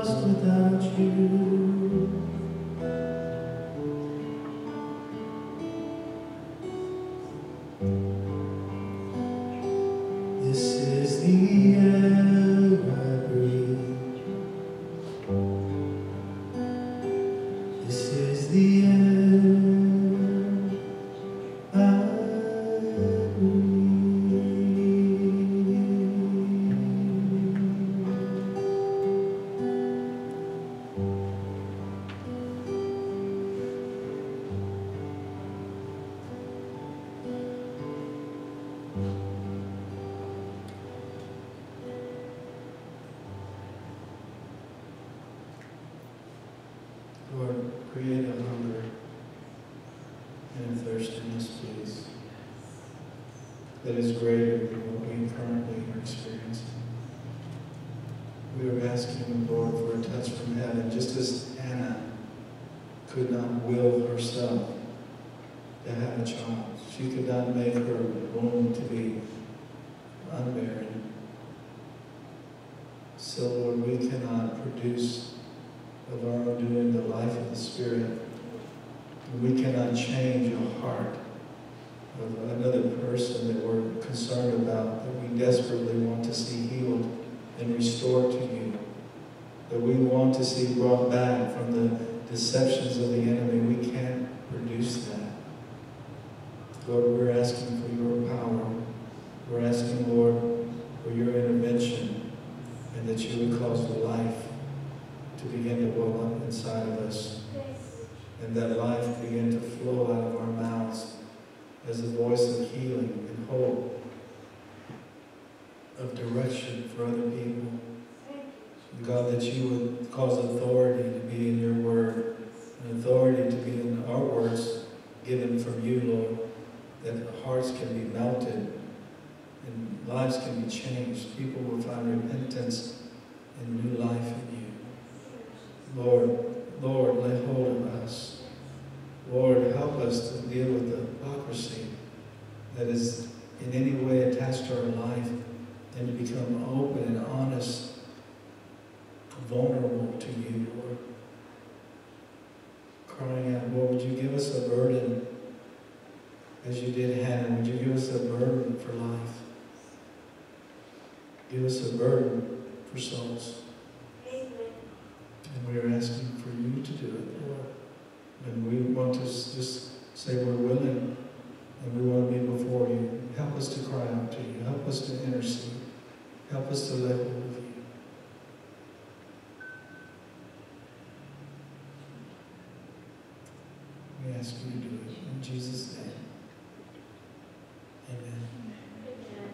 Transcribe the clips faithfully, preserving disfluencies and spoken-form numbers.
lost without you. This is the air I breathe. This is the air I breathe. Lord, create a hunger and a thirst in us, please, that is greater than what we currently are experiencing. We are asking the Lord for a touch from heaven, just as Hannah could not will herself to have a child. She could not make her womb to be unbarren. So, Lord, we cannot produce of our own doing the life of the Spirit. We cannot change a heart of another person that we're concerned about, that we desperately want to see healed and restored to you, that we want to see brought back from the deceptions of the enemy. We can't produce that. Lord, we're asking for your power. We're asking, Lord, for your intervention, and that you would cause the life to begin to well up inside of us, and that life begin to flow out of our mouths as a voice of healing and hope, of direction for other people. God, that you would cause authority to be in your word, and authority to be in our words given from you, Lord, that hearts can be melted and lives can be changed. People will find repentance and new life in you. Lord, Lord, lay hold of us. Lord, help us to deal with the hypocrisy that is in any way attached to our life, and to become open and honest, vulnerable to you, Lord. Crying out, Lord, would you give us a burden as you did Hannah? Would you give us a burden for life? Give us a burden for souls. And we are asking for you to do it, Lord. And we want to just say we're willing, and we want to be before you. Help us to cry out to you. Help us to intercede. Help us to lay hold of you. We ask you to do it in Jesus' name. Amen. Amen.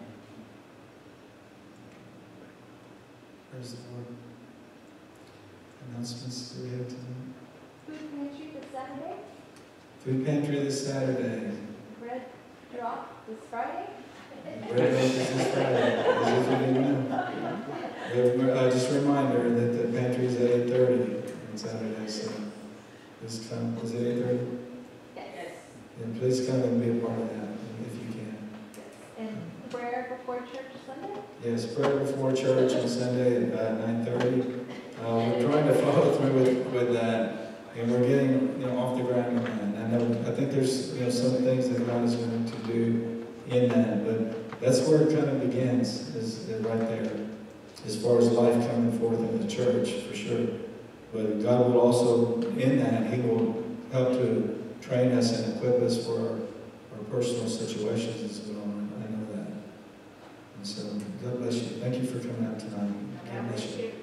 Praise the Lord. Announcements do we have tonight? Food pantry this Saturday. Food pantry this Saturday. Bread drop this Friday. Bread drop this Friday. As if you didn't know. Uh, just a reminder that the pantry is at eight thirty on Saturday, so please come. Is it eight thirty? Yes. And please come and be a part of that if you can. And prayer before church Sunday? Yes, prayer before church on Sunday at uh, nine thirty. Uh, we're trying to follow through with, with that, and we're getting you know off the ground on that. I know I think there's you know some things that God is going to do in that, but that's where it kind of begins, is, is right there, as far as life coming forth in the church, for sure. But God will also, in that, He will help to train us and equip us for our, our personal situations as well. I know that. And so, God bless you. Thank you for coming out tonight. God bless you.